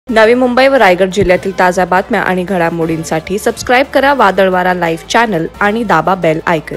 नवी मुंबई व रायगड जिल्ह्यातील ताज्या बातम्या आणि घडामोडींसाठी सबस्क्राइब करा वादळवारा लाईव्ह चॅनल आणि दाबा बेल आयकॉन।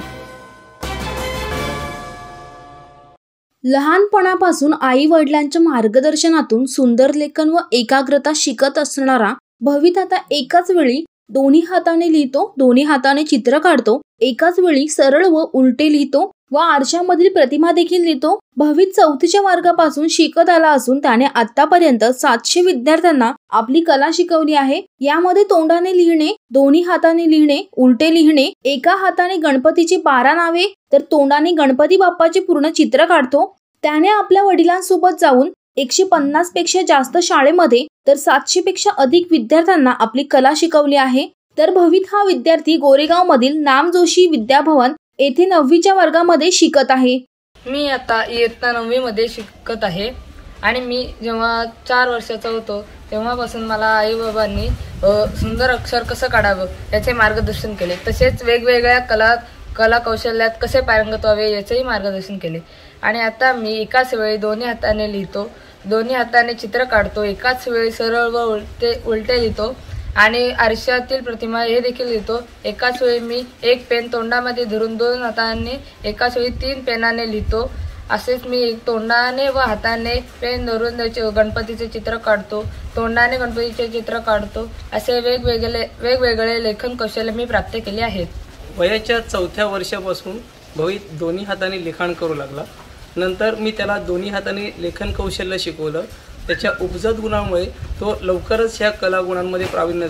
लहानपणापासून आई वडिलांच्या मार्गदर्शनातून सुंदर लेखन व एकाग्रता शिकत असणारा भवित आता एकाच वेळी दोन्ही हाताने लिहितो, दोन्ही हाताने चित्र काढतो, एकाच वेळी सरळ व उलटे लिहितो व आरशामधील प्रतिमा देखील लिहितो। भवित 4थीच्या वर्गापासून शिकत आला असून त्याने आतापर्यंत 700 विद्यार्थ्यांना आपली कला शिकवली आहे। यामध्ये तोंडाने लिहिणे, दोन्ही हाताने लिहिणे, उलटे लिहिणे, एका हाताने गणपतीची 12 नावे तर तोंडाने गणपती बाप्पाचे पूर्ण चित्र काढतो। त्याने आपल्या वडिलांसोबत जाऊन 150 पेक्षा जास्त शाळेमध्ये तर 700 पेक्षा अधिक विद्यार्थ्यांना आपली कला शिकवली आहे। तर भवित हा विद्यार्थी गोरेगाव मधील नामजोशी विद्याभवन येथे 9वीच्या वर्गामध्ये शिकत आहे। मी आता इयत्ता 9वी मध्ये शिकत आहे आणि मी जेव्हा 4 वर्षाचा होतो तेव्हापासून मला आई बाबांनी सुंदर अक्षर कसं काढावं याचे मार्गदर्शन केले। तसेच वेगवेगळ्या कला कौशल्यात कसे पारंगत व्हावे याचेही मार्गदर्शन केले। आणि आता मी एकाच वेळी दोन्ही हाताने लिहितो, दोन्ही हाताने चित्र काढतो, एकाच वेळी सरळ व उलटे लिहितो आणि आरशातील प्रतिमा हे देखील लिहितो। एकाच वेळी मी एक पेन तोंडामध्ये धरून 2 हातांनी एकाच वेळी 3 पेनाने लिहितो। असेच मी तोंडाने व हाताने पेन धरून गणपतीचे चित्र काढतो, तोंडाने गणपतीचे चित्र काढतो। असे वेगवेगळे लेखन कौशल्य मी प्राप्त केले आहेत। वयाच्या 4थ्या वर्षापासून भवित दोन्ही हाताने लिखाण करू लागला। नंतर मी त्याला दोन्ही हाताने लेखन कौशल्य शिकवलं। त्याच्या उपजत गुणामुळे तो लवकरच ह्या कला गुणांमध्ये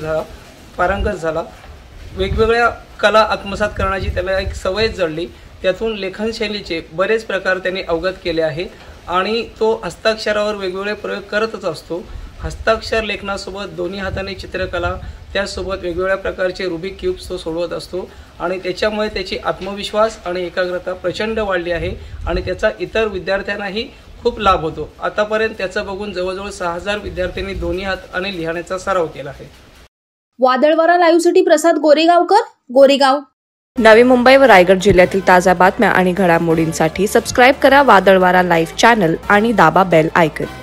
पारंगत झाला। वेगवेगळ्या कला आत्मसात करण्याची त्याला एक सवय जडली। त्यातून लेखन शैलीचे बरेच प्रकार त्यांनी अवगत केले आहे आणि तो हस्ताक्षरावर वेगवेगळे प्रयोग करतच असतो। हस्ताक्षर लेखनासोबत दोन्ही हाताने चित्रकला, त्यासोबत वेगवेगळ्या प्रकारचे रुबिक क्यूब्स तो सोडवत असतो आणि त्याच्यामुळे त्याची आत्मविश्वास आणि एकाग्रता प्रचंड वाढली आहे आणि त्याचा इतर विद्यार्थ्यांनाही खूप लाभ होतो। आतापर्यंत त्याचं बघून जवळजवळ 6000 विद्यार्थ्यांनी दोन्ही हाताने लिहिण्याचा सराव केला आहे। वादळवारा लाईव्हसाठी प्रसाद गोरेगावकर, गोरेगाव। नवी मुंबई व रायगड जिल्ह्यातील ताज्या बातम्या आणि घडामोडींसाठी सबस्क्राइब करा वादळवारा लाईव्ह चॅनल आणि दाबा बेल आयकॉन।